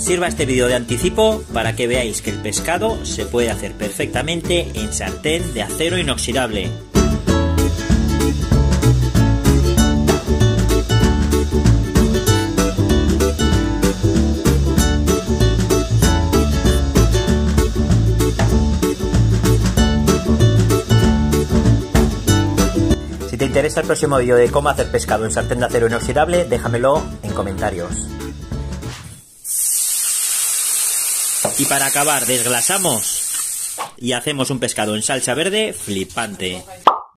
Sirva este vídeo de anticipo para que veáis que el pescado se puede hacer perfectamente en sartén de acero inoxidable. Si te interesa el próximo vídeo de cómo hacer pescado en sartén de acero inoxidable, déjamelo en comentarios. Y para acabar, desglasamos y hacemos un pescado en salsa verde flipante.